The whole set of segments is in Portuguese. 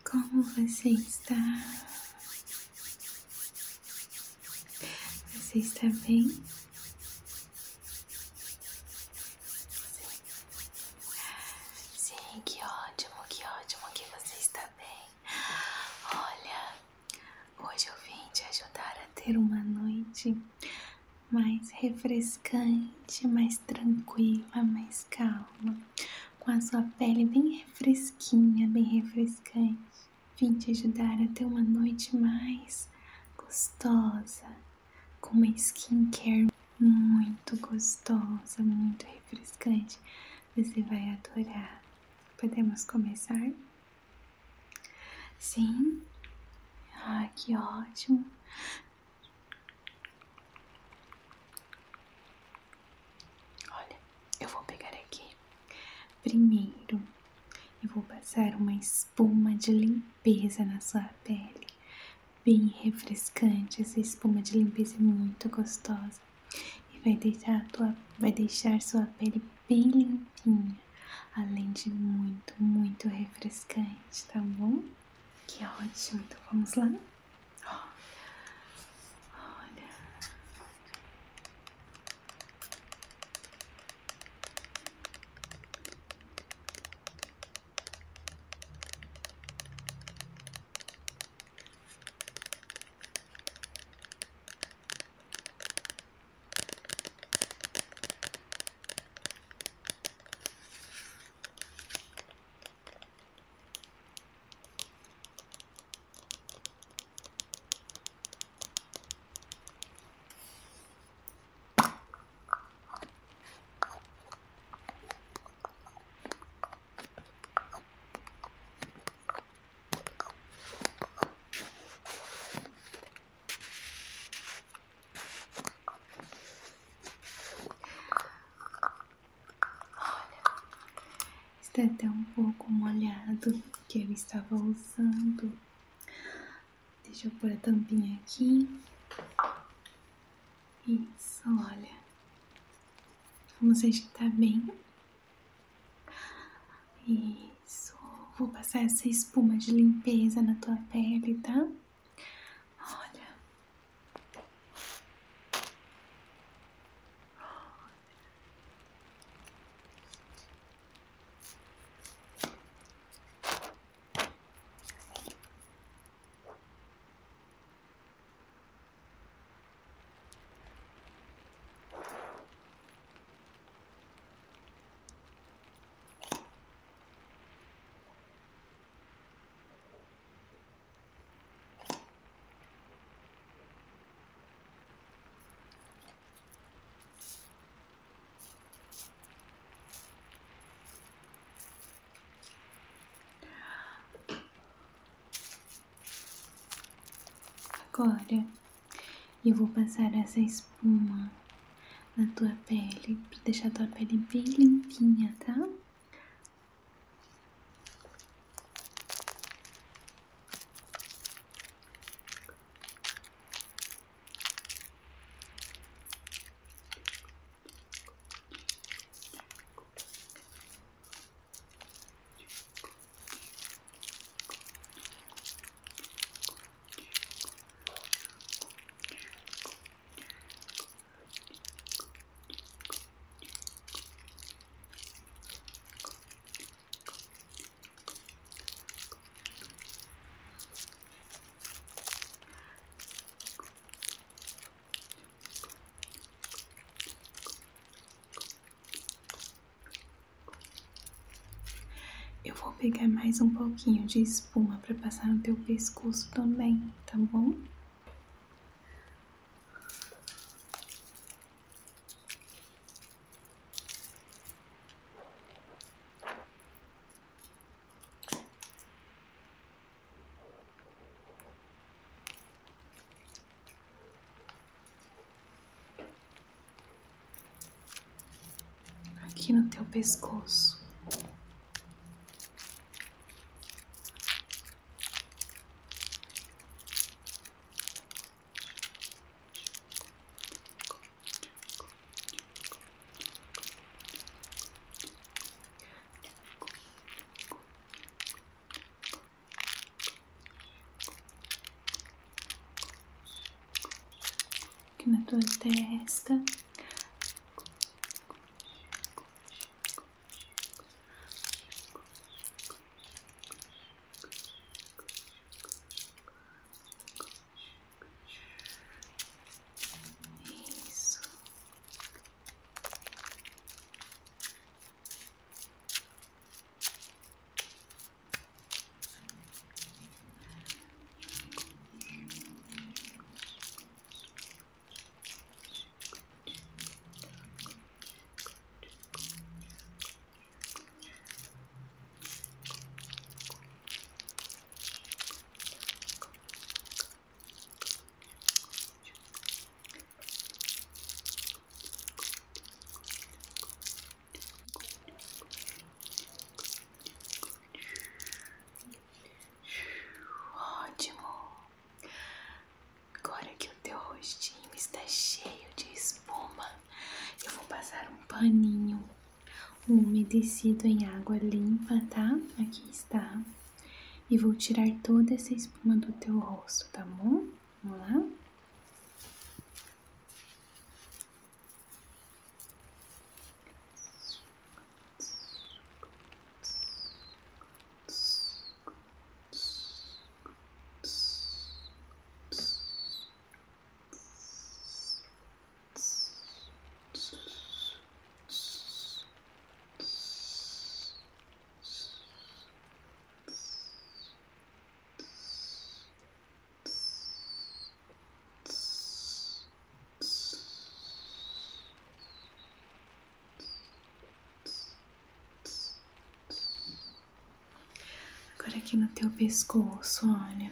Como você está? Você está bem? Sim, que ótimo que você está bem. Olha, hoje eu vim te ajudar a ter uma noite mais refrescante, mais tranquila, mais calma, com a sua pele bem fresquinha, bem refrescante. Vim te ajudar a ter uma noite mais gostosa, com uma skincare muito gostosa, muito refrescante. Você vai adorar. Podemos começar? Sim? Ah, que ótimo! Olha, eu vou pegar aqui. Primeiro, eu vou passar uma espuma de limpeza na sua pele. Bem refrescante, essa espuma de limpeza é muito gostosa. E vai deixar sua pele bem limpinha. Além de muito refrescante, tá bom? Que ótimo, então vamos lá? Olha. Está até um pouco molhado que eu estava usando. Deixa eu pôr a tampinha aqui. Isso, olha. Vamos agitar bem. Isso. Vou passar essa espuma de limpeza na tua pele, tá? Olha. Agora eu vou passar essa espuma na tua pele pra deixar tua pele bem limpinha, tá? Eu vou pegar mais um pouquinho de espuma pra passar no teu pescoço também, tá bom? Aqui no teu pescoço. tua testa. Isso. Ótimo. Agora que o teu rostinho está cheio de espuma, eu vou passar um paninho umedecido em água limpa, tá? Aqui está. E vou tirar toda essa espuma do teu rosto, tá bom? Vamos lá? Agora aqui no teu pescoço, olha.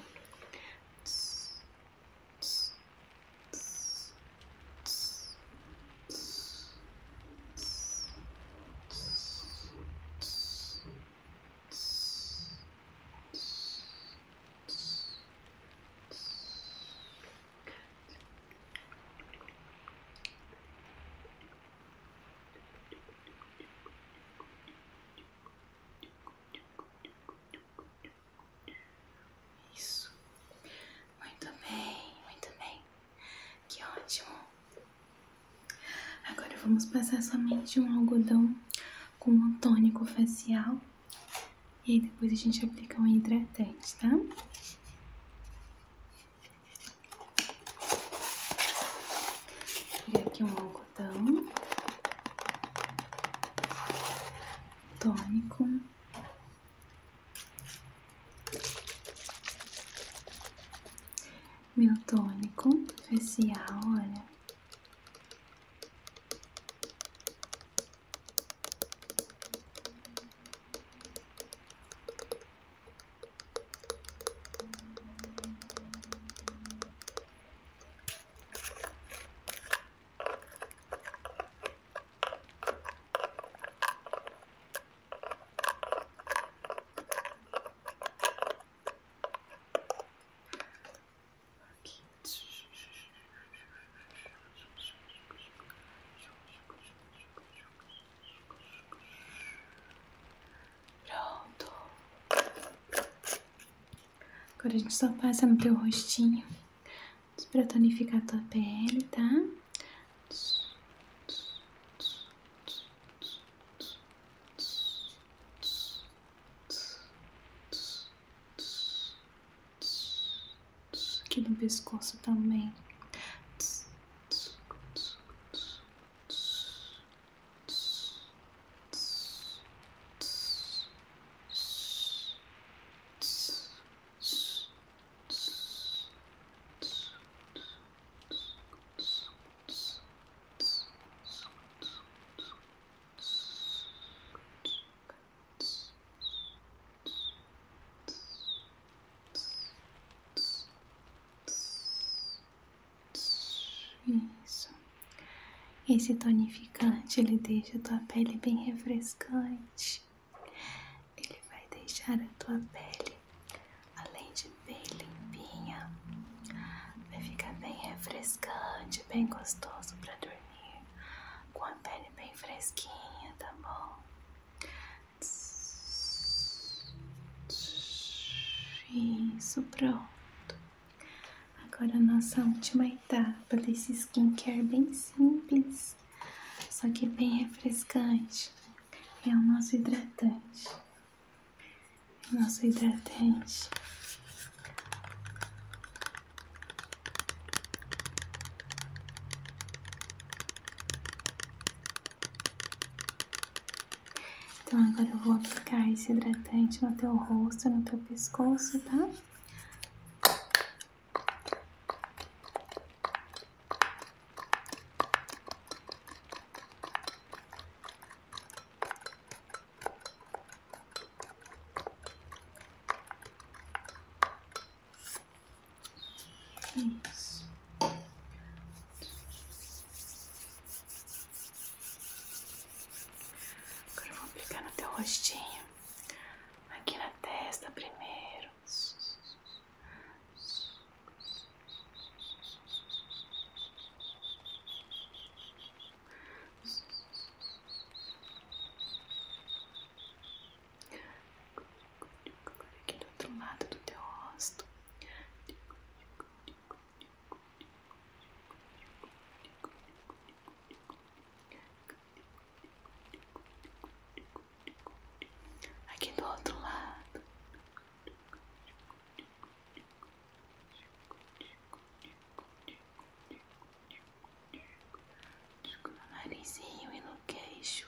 Isso. Muito bem, muito bem. Que ótimo. Agora vamos passar somente um algodão com um tônico facial. E aí depois a gente aplica um hidratante, tá? Vou pegar aqui um algodão tônico. Meu tônico facial, olha. Pronto. Agora a gente só passa no teu rostinho pra tonificar tua pele, tá? Aqui no pescoço também. Isso. Esse tonificante, ele deixa a tua pele bem refrescante. Ele vai deixar a tua pele, além de bem limpinha, vai ficar bem refrescante, bem gostoso pra dormir, com a pele bem fresquinha, tá bom? Isso, pronto. Agora a nossa última etapa desse skincare bem simples, só que bem refrescante, é o nosso hidratante. Nosso hidratante. Então agora eu vou aplicar esse hidratante no teu rosto, no teu pescoço, tá? Isso. Agora eu vou aplicar no teu rostinho, aqui na testa primeiro. Agora aqui do outro lado do teu rosto. Aqui do outro lado. No narizinho e no queixo.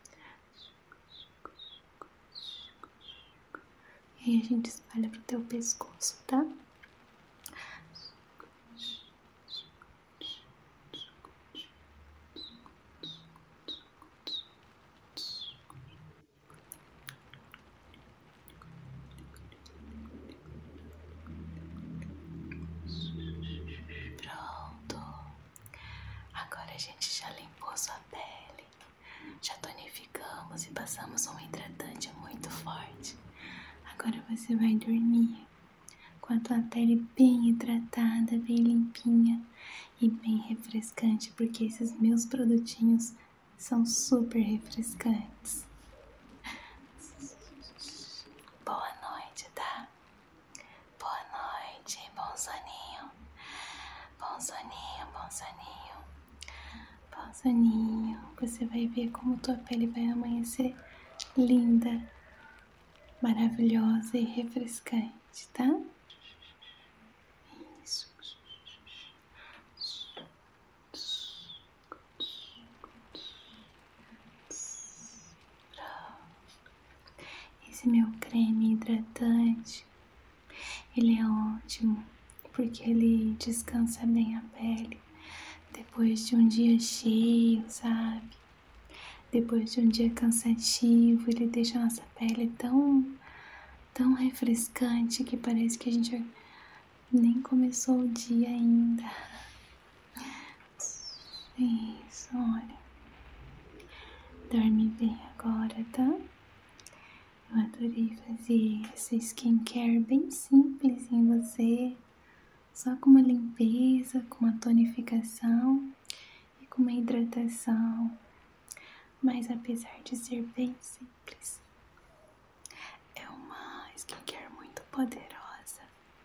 E aí a gente espalha pro teu pescoço, tá? Pronto. Agora a gente já limpou sua pele, já tonificamos e passamos um hidratante muito forte. Agora você vai dormir com a tua pele bem hidratada, bem limpinha e bem refrescante, porque esses meus produtinhos são super refrescantes. Boa noite, tá? Boa noite, bom soninho. Bom soninho, bom soninho. Bom soninho. Você vai ver como tua pele vai amanhecer linda, maravilhosa e refrescante, tá? Isso. Esse meu creme hidratante, ele é ótimo porque ele descansa bem a pele depois de um dia cheio, sabe? Depois de um dia cansativo, ele deixa a nossa pele tão refrescante que parece que a gente nem começou o dia ainda. Isso, olha. Dorme bem agora, tá? Eu adorei fazer essa skincare bem simples em você, só com uma limpeza, com uma tonificação e com uma hidratação. Mas apesar de ser bem simples, é uma skincare muito poderosa,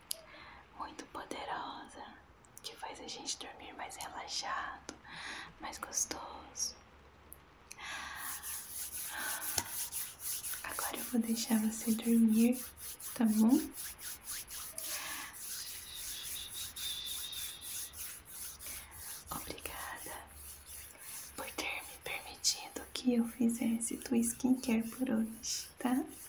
que faz a gente dormir mais relaxado, mais gostoso. Agora eu vou deixar você dormir, tá bom? Obrigada por ter me permitido que eu fizesse tua skincare por hoje, tá?